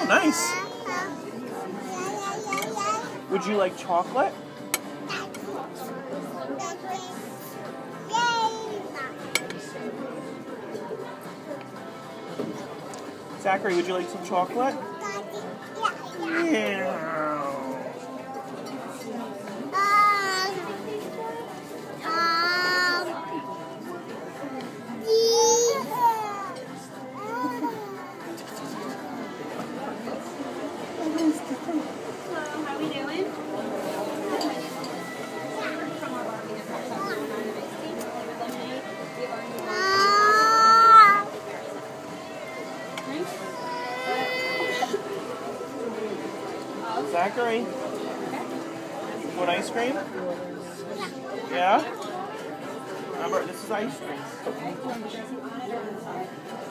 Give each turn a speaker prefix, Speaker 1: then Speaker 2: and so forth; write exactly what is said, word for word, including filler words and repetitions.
Speaker 1: nice. Would you like chocolate? Zachary, would you like some chocolate? Yeah.
Speaker 2: How are we doing?
Speaker 1: Zachary, want ice cream? Yeah? Remember, this is ice cream.